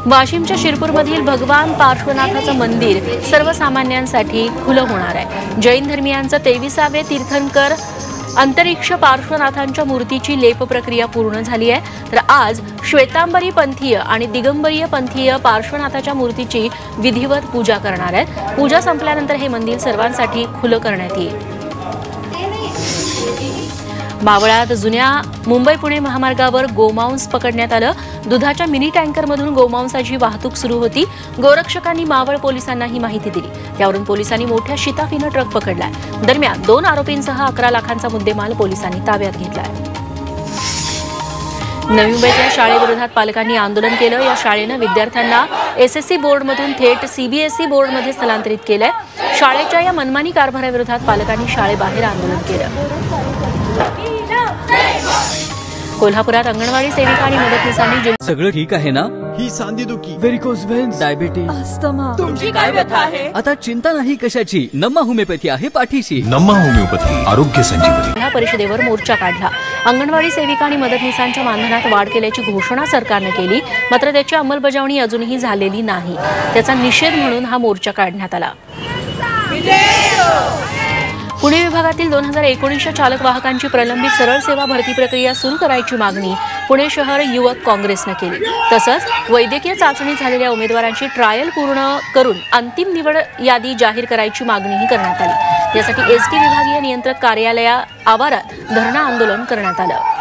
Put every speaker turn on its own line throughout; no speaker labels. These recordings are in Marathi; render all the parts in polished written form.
वाशिमच्या शिरपूरमधील भगवान पार्श्वनाथाचं मंदिर सर्वसामान्यांसाठी खुलं होणार आहे। जैन धर्मियांचं 23वे तीर्थंकर अंतरिक्ष पार्श्वनाथांच्या मूर्तीची लेप प्रक्रिया पूर्ण झाली आहे। तर आज श्वेतांबरी पंथीय आणि दिगंबरीय पंथीय पार्श्वनाथाच्या मूर्तीची विधिवत पूजा करणार आहेत। पूजा संपल्यानंतर हे मंदिर सर्वांसाठी खुलं करण्यात येईल। मावळात जुन्या मुंबई पुणे महामार्गावर गोमांस पकडण्यात आलं। दुधाच्या मिनी टँकरमधून गोमांसाची वाहतूक सुरू होती। गोरक्षकांनी मावळ पोलिसांना ही माहिती दिली। त्यावरून पोलिसांनी मोठ्या शिताफीनं ट्रक पकडलाय। दरम्यान 2 आरोपींसह 11 लाखांचा मुद्देमाल पोलिसांनी ताब्यात घेतलाय। नवी मुंबईतल्या शाळेविरोधात पालकांनी आंदोलन केलं। या शाळेनं विद्यार्थ्यांना एसएससी बोर्डमधून थेट सीबीएसई बोर्डमध्ये स्थलांतरित केलंय। शाळेच्या या मनमानी कारभाराविरोधात पालकांनी शाळेबाहेर आंदोलन केलं। कोल्हापुरात अंगणवाडी सेविका आणि मदतनीसांनी
सगळं ठीक आहे ना?
ही सांधेदुखी,
व्हेरिकोज व्हेन्स, डायबिटीज,
अस्थमा,
तुमची काय व्यथा आहे?
आता चिंता नाही कशाची, नम्मा होमिओपॅथी आहे पाठीशी।
नम्मा होमिओपॅथी आरोग्य संजीवनी।
जिल्हा परिषदेवर मोर्चा काढला। अंगणवाडी सेविका आणि मदतनीसांच्या मानधनात वाढ केल्याची घोषणा सरकारने केली, मात्र त्याची अंमलबजावणी अजूनही झालेली नाही। त्याचा निषेध म्हणून हा मोर्चा काढण्यात आला। पुणे विभागातील 2019च्या चालक वाहकांची प्रलंबित सरळ सेवा भरती प्रक्रिया सुरू करायची मागणी पुणे शहर युवक काँग्रेसने केली। तसंच वैद्यकीय चाचणी झालेल्या उमेदवारांची ट्रायल पूर्ण करून अंतिम निवड यादी जाहीर करायची मागणीही करण्यात आली। यासाठी एसटी विभागीय नियंत्रक कार्यालया आवारात धरणं आंदोलन करण्यात आलं।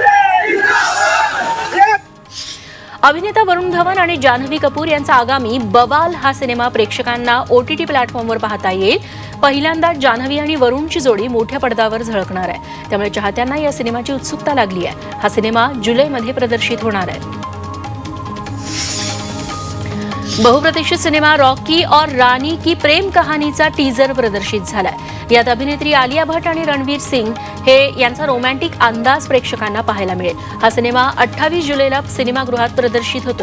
अभिनेता वरुण धवन आणि जान्हवी कपूर यांचा आगामी बवाल हा सिनेमा प्रेक्षकांना OTT प्लॅटफॉर्मवर पाहता येईल। पहिल्यांदा जान्हवी आणि वरुणची जोडी मोठ्या पडद्यावर झळकणार आहे, त्यामुळे चाहत्यांना या सिनेमाची उत्सुकता लागली आहे। हा सिनेमा जुलैमध्ये प्रदर्शित होणार आहे। बहुप्रतीक्षित सिनेमा रॉकी और रानी की प्रेम कहानीचा टीजर प्रदर्शित झालाय। यात अभिनेत्री आलिया भट्ट आणि रणवीर सिंग यांचा रोमॅन्टिक अंदाज प्रेक्षकांना पाहायला मिळेल। हा सिनेमा 28 जुलैला सिनेमागृहात प्रदर्शित होतोय।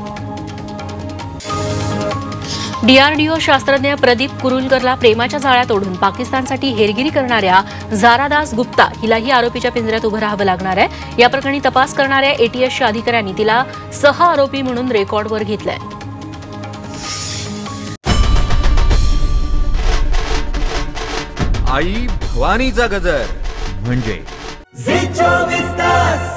DRDO शास्त्रज्ञ प्रदीप कुरुलकरला प्रेमाच्या जाळ्यात ओढून पाकिस्तानसाठी हेरगिरी करणाऱ्या झारादास गुप्ता हिलाही आरोपीच्या पिंजऱ्यात उभं राहावं लागणार आहे। या प्रकरणी तपास करणाऱ्या ATSच्या अधिकाऱ्यांनी तिला सह आरोपी म्हणून रेकॉर्डवर घेतलंय।
आई भवानीचा गजर म्हणजे
झी 24 तास।